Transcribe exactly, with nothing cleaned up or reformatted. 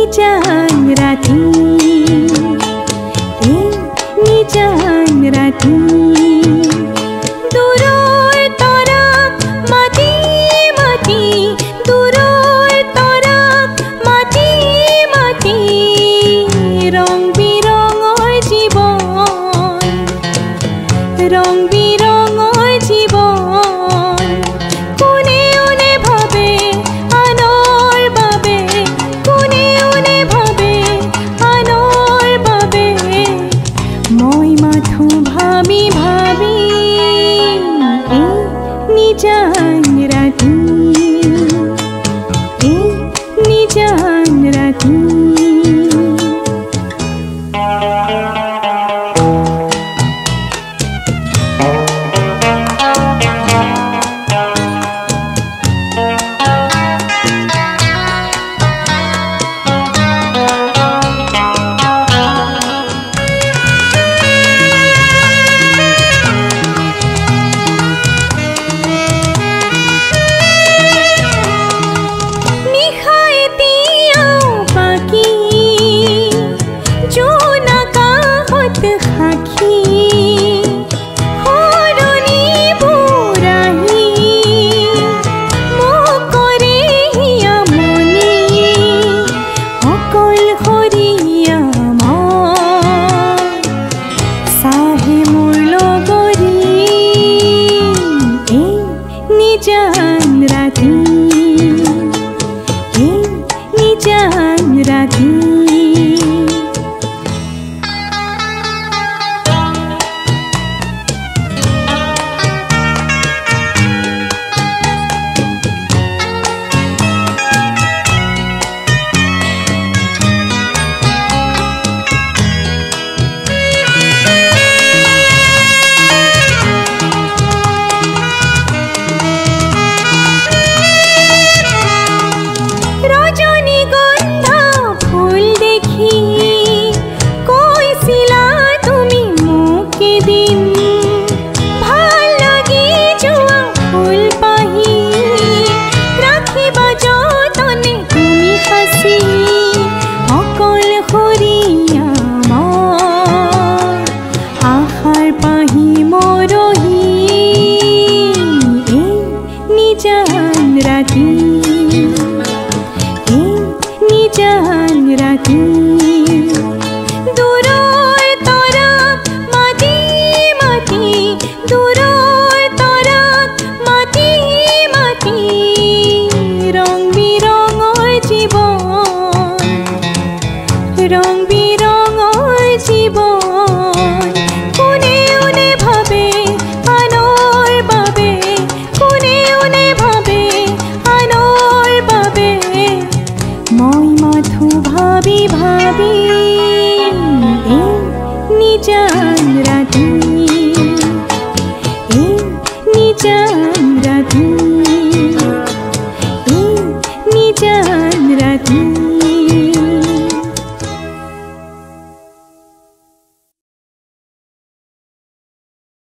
নিজান ৰাতি এই নিজান ৰাতি দূৰৰ তৰাক মাতি মাতি দূৰৰ তৰাক মাতি মাতি ৰং বিৰঙৰ জীৱন ৰং বিৰঙৰ জীৱন কোনে ওনে ভাবে আনৰ বাবে কোনে ওনে ভাবে আনৰ বাবে মই মাথো ভাবি ভাবি এই নিজান ৰাতি এই নিজান ৰাতি নিজান ৰাতি এই নিজান ৰাতি নিজান ৰাতি এই নিজান ৰাতি দূৰৰ তৰাক মাতি মাতি দূৰৰ তৰাক মাতি মাতি ৰং বিৰঙৰ জীৱন ৰং বিৰঙৰ জীৱন কোনে ওনে ভাবে আনৰ বাবে কোনে ওনে ভাবে আনৰ বাবে মই মাথো ভাবি ভাবি এই নিজান ৰাতি